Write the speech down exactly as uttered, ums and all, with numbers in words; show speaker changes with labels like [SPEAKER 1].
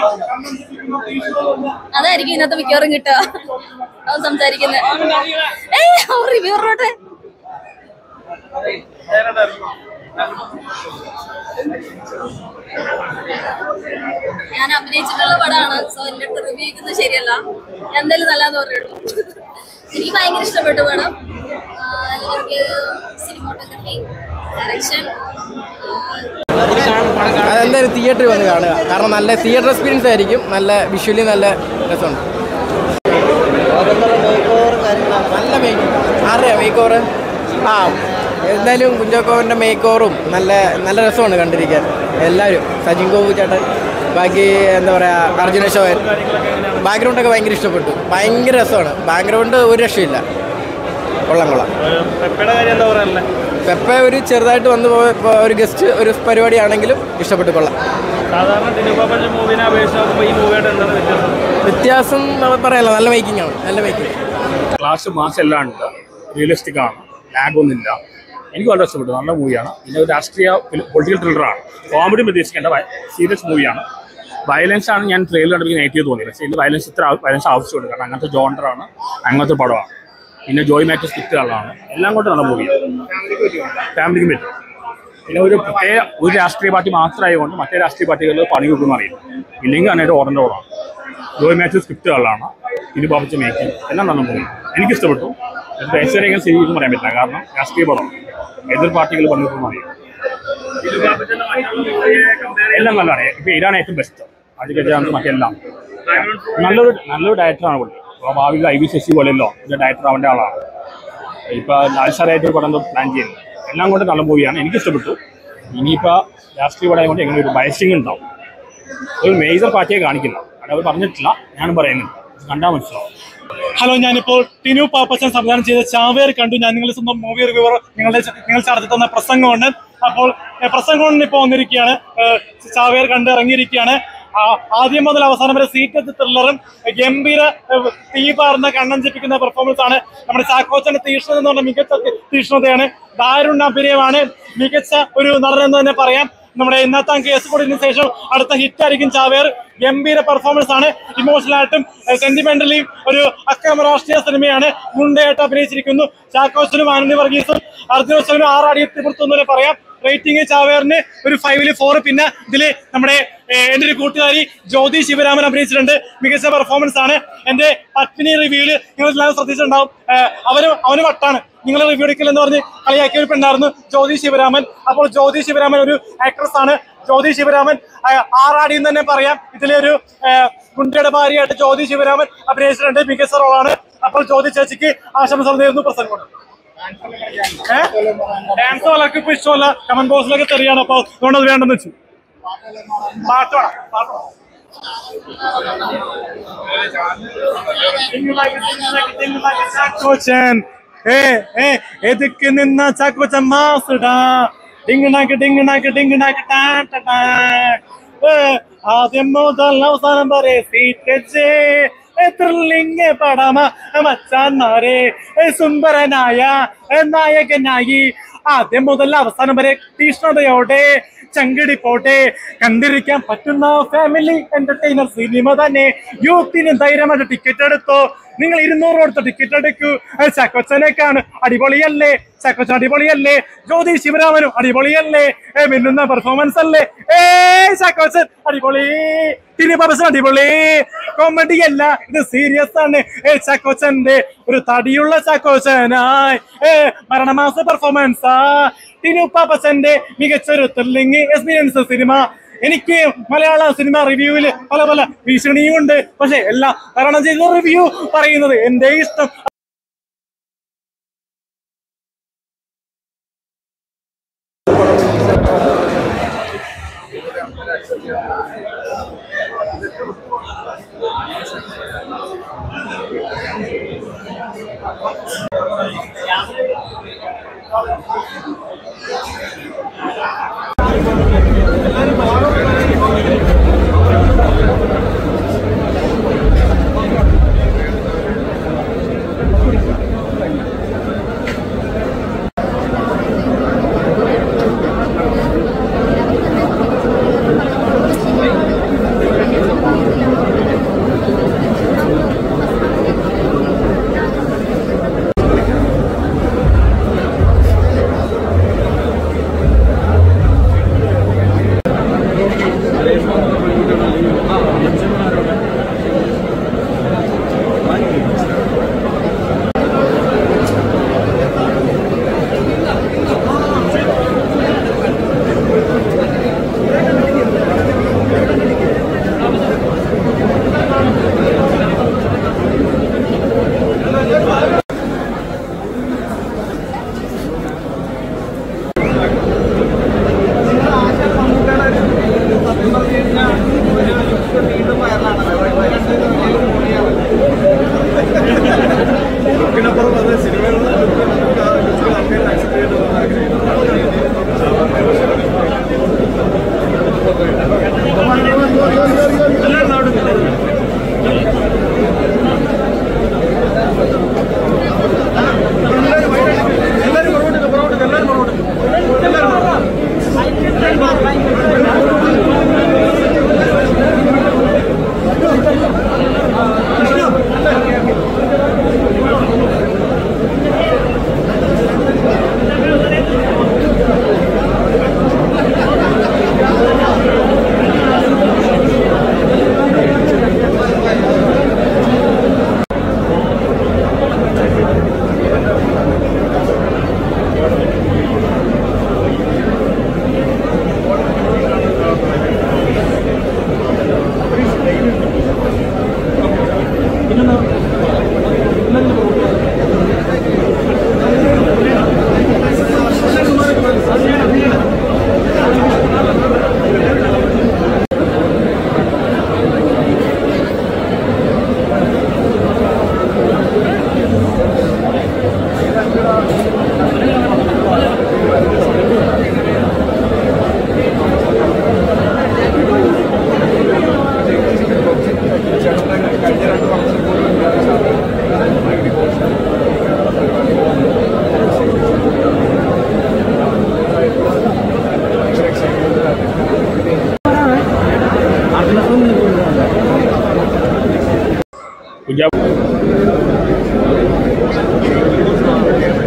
[SPEAKER 1] അതായിരിക്കും ഇന്നത്തെ മിക്കവാറും കിട്ടുക. അത് സംസാരിക്കുന്നത് റിവ്യൂ പറഞ്ഞോട്ടെ. ഞാൻ അഭിനയിച്ചിട്ടുള്ള പടമാണ്. സോ എന്റെ അടുത്ത് റിവ്യൂ ചെയ്യുന്നത് ശരിയല്ല. ഞാൻ എന്തായാലും നല്ലതെന്ന് പറയുള്ളൂ. എനിക്ക് ഭയങ്കര ഇഷ്ടപ്പെട്ടു പടം. എനിക്ക് സിനിമോട്ടോഗ്രഫി, ഡയറക്ഷൻ
[SPEAKER 2] അതെന്തായാലും തിയേറ്ററിൽ വന്ന് കാണുക. കാരണം നല്ല തിയേറ്റർ എക്സ്പീരിയൻസ് ആയിരിക്കും. നല്ല വിഷ്വലി നല്ല രസമുണ്ട്. നല്ല മേക്ക് ആരുടെയാ മേക്ക് ഓവർ? ആ എന്തായാലും കുഞ്ചാക്കോവിൻ്റെ മേക്ക് ഓവറും നല്ല നല്ല രസമാണ് കണ്ടിരിക്കാൻ. എല്ലാവരും സജിൻ ഗോപു ചേട്ടൻ, ബാക്കി എന്താ പറയുക അർജുന അശോകൻ, ബാക്ക്ഗ്രൗണ്ടൊക്കെ ഭയങ്കര ഇഷ്ടപ്പെട്ടു. ഭയങ്കര രസമാണ്. ബാക്ക്ഗ്രൗണ്ട് ഒരു രക്ഷയില്ല. കൊള്ളാം കൊള്ളാം. പെപ്പ ഒരു ചെറുതായിട്ട് വന്നു പോയ ഒരു ഗസ്റ്റ് ഒരു പരിപാടിയാണെങ്കിലും ഇഷ്ടപ്പെട്ടു. കൊള്ളാം. വ്യത്യാസം പറയാലോ. നല്ല മേക്കിംഗ് ആണ്. നല്ല മേക്കിംഗ്.
[SPEAKER 3] ക്ലാസ് മാസ് എല്ലാം ഉണ്ട്. റിയലിസ്റ്റിക് ആണ്. ലാഗൊന്നുമില്ല. എനിക്ക് വളരെ ഇഷ്ടപ്പെട്ടു. നല്ല മൂവിയാണ്. പിന്നെ ഒരു രാഷ്ട്രീയ പൊളിറ്റിക്കൽ ത്രില്ലറാണ്. കോമഡി പ്രതീക്ഷിക്കേണ്ട സീരിയസ് മൂവിയാണ്. വയലൻസ് ആണ് ഞാൻ ട്രെയിലർ കണ്ടപ്പോൾ നെഗറ്റീവ് തോന്നിയത്. പക്ഷേ ഇതിൽ വയലൻസ് ഇത്ര വയലൻസ് ആവശ്യമുണ്ട്. കാരണം അങ്ങനത്തെ ജോണ്ടറാണ്, അങ്ങനത്തെ പടമാണ്. പിന്നെ ജോയ് മാറ്റർ സ്ക്രിപ്റ്റുകളാണ്. എല്ലാം കൊണ്ട് നല്ല മൂവിയാണ്. ഫാമിലിക്കും പറ്റും. പിന്നെ ഒരു പ്രത്യേക ഒരു രാഷ്ട്രീയ പാർട്ടി മാത്രമായതുകൊണ്ട് മറ്റേ രാഷ്ട്രീയ പാർട്ടികൾ പണി കൊടുക്കുന്ന അറിയില്ല. ഇല്ലെങ്കിൽ അതിനായിട്ട് ഓടേണ്ട ഓടാണ്. ജോയ് മാറ്റർ സ്ക്രിപ്റ്റുകളാണ്. ഇത് ബാബിച്ച മേക്കിംഗ് എല്ലാം നല്ല മൂവി. എനിക്കിഷ്ടപ്പെട്ടു. പ്രേക്ഷകരെങ്ങനെ ശരിക്കും പറയാൻ പറ്റില്ല. കാരണം രാഷ്ട്രീയ പടം എതിർ പാർട്ടികൾ പണി കൊടുക്കുന്ന അറിയാം. എല്ലാം നല്ലതാണ്. ഇപ്പം ഇതാണ് ഏറ്റവും ബെസ്റ്റ്. അത് കഴിഞ്ഞാൽ മറ്റെല്ലാം നല്ലൊരു നല്ലൊരു ഡയറക്ടറാണ് പുള്ളി. അപ്പോൾ ഭാവിയിൽ ഐ വി ശശി പോലെയല്ലോ ഇതിൻ്റെ ഡയറക്ടർ അവൻ്റെ ആളാണ്. ഇപ്പോൾ ലാൽസാറായിട്ട് പടം പ്ലാൻ ചെയ്യുന്നത്. എല്ലാം കൊണ്ട് നല്ല മൂവിയാണ്. എനിക്കിഷ്ടപ്പെട്ടു. ഇനിയിപ്പോൾ രാഷ്ട്രീയ പടം കൊണ്ട് എങ്ങനെ ഒരു ബയസിങ് ഉണ്ടാവും. ഒരു മേജർ പാർട്ടിയെ കാണിക്കില്ല. അത് പറഞ്ഞിട്ടില്ല. ഞാനും പറയുന്നില്ല. കണ്ടാൽ മനസ്സിലാവും.
[SPEAKER 4] ഹലോ, ഞാനിപ്പോൾ ടിനു പാപ്പച്ചൻ സംവിധാനം ചെയ്ത ചാവേർ കണ്ടു. ഞാൻ നിങ്ങളുടെ സ്വന്തം മൂവി റിവ്യൂവർ. നിങ്ങളുടെ നിങ്ങൾ നടത്തി തന്ന പ്രസംഗമുണ്ട്. അപ്പോൾ പ്രസംഗം ഇപ്പോൾ വന്നിരിക്കുകയാണ്. ചാവേർ കണ്ട് ഇറങ്ങിയിരിക്കുകയാണ്. ആദ്യം മുതൽ അവസാനം വരെ സീറ്റ് ത്രില്ലറും ഗംഭീര തീപാർന്ന കണ്ണഞ്ചിപ്പിക്കുന്ന പെർഫോമൻസ് ആണ്. നമ്മുടെ ചാക്കോച്ചന്റെ തീഷ്ണത എന്ന് പറഞ്ഞ മികച്ച തീഷ്ണതയാണ്. ദാരുണ അഭിനയമാണ്. മികച്ച ഒരു നടൻ എന്ന് തന്നെ പറയാം. നമ്മുടെ ഇന്നത്തെ കേസ് കൂടിന് ശേഷം അടുത്ത ഹിറ്റായിരിക്കും ചാവേർ. ഗംഭീര പെർഫോമൻസ് ആണ്. ഇമോഷണലായിട്ടും സെന്റിമെന്റലി ഒരു അക്രമ രാഷ്ട്രീയ സിനിമയാണ്. മുണ്ടയായിട്ട് അഭിനയിച്ചിരിക്കുന്നു. ചാക്കോച്ചനും ആനന്ദി വർഗീസും അർജുന അശോകനും ആറാടി എത്തിപ്പെടുത്തുന്നതിനെ പറയാം. റേറ്റിംഗ് ചാവേറിന് ഒരു ഫൈവില് ഫോർ. പിന്നെ ഇതില് നമ്മുടെ എൻ്റെ ഒരു കൂട്ടുകാരി ജ്യോതി ശിവരാമൻ അഭിനയിച്ചിട്ടുണ്ട്. മികച്ച പെർഫോമൻസ് ആണ്. എൻ്റെ പത്മിനി റിവ്യൂവിൽ നിങ്ങൾ എല്ലാവരും ശ്രദ്ധിച്ചിട്ടുണ്ടാവും. അവന് അവന് വട്ടാണ് നിങ്ങൾ റിവ്യൂ എടുക്കില്ലെന്ന് പറഞ്ഞ് കളിയാക്കിയ ഒരു പെണ്ണായിരുന്നു ജ്യോതി ശിവരാമൻ. അപ്പോൾ ജ്യോതി ശിവരാമൻ ഒരു ആക്ട്രസ് ആണ്. ജ്യോതി ശിവരാമൻ ആറാടി എന്ന് തന്നെ പറയാം. ഇതിലെ ഒരു ഗുണ്ടയുടെ ഭാര്യയായിട്ട് ജ്യോതി ശിവരാമൻ അഭിനയിച്ചിട്ടുണ്ട്. മികച്ച റോളാണ്. അപ്പോൾ ജ്യോതി ചേച്ചിക്ക് ആശംസ നേരുന്നു. പ്രസംഗം ഡാൻസ് വളർക്ക് ഇപ്പൊ ഇഷ്ടമല്ല. കമന്റ് ബോക്സിലൊക്കെ തെറിയാണ്. അപ്പൊ അതുകൊണ്ട് അത് വേണ്ടെന്ന് വെച്ചു. പാട്ടോടാ പാട്ടോ ചാക്കോച്ചൻ ഏ ഏ എതുക്ക് നിന്ന ചാക്കോച്ചൻ മാസടാ. ഡിങ്ങണാക്ക് ഡിങ്ങണാക്ക് ഡിങ്ങണാക്ക് ടാ ടാ. ആദ്യം മുതൽ അവസാനം വരെ സീറ്റ് ത്രില്ലിംഗ് പടമ മച്ചാന്മാരെ സുന്ദരനായ നായകനായി ആദ്യം മുതൽ അവസാനം വരെ തീഷ്ണതയോടെ ചങ്കിടി പോട്ടെ കണ്ടിരിക്കാൻ പറ്റുന്ന ഫാമിലി എന്റർടൈനർ സിനിമ തന്നെ. യൂത്തിന് ധൈര്യമായിട്ട് ടിക്കറ്റ് എടുത്തോ. നിങ്ങൾ ഇരുന്നൂറ് കൊടുത്ത ടിക്കറ്റ് എടുക്കൂ. ചാക്കോച്ചനേക്കാണ് അടിപൊളിയല്ലേ. ചാക്കോച്ചൻ അടിപൊളിയല്ലേ. ജ്യോതി ശിവരാമനും അടിപൊളിയല്ലേ. മിന്നുന്ന പെർഫോമൻസ് അല്ലേ. ഏ ചാക്കോച്ചൻ അടിപൊളി. ടിനിപാപ്പച്ചൻ അടിപൊളി. കോമഡി അല്ല, ഇത് സീരിയസ് ആണ്. ഏ ചാക്കോച്ചന്റെ ഒരു തടിയുള്ള ചാക്കോച്ചനായി ഏ മരണമാസ പെർഫോമൻസാ. ടിനുപാപ്പച്ചന്റെ മികച്ചൊരു ത്രില്ലിംഗ് എക്സ്പീരിയൻസ് സിനിമ. എനിക്ക് മലയാള സിനിമ റിവ്യൂവിൽ പല പല ഭീഷണിയുമുണ്ട്. പക്ഷെ എല്ലാം തരണം ചെയ്ത റിവ്യൂ പറയുന്നത് എന്റെ ഇഷ്ടം.
[SPEAKER 3] കുഞ്ചാ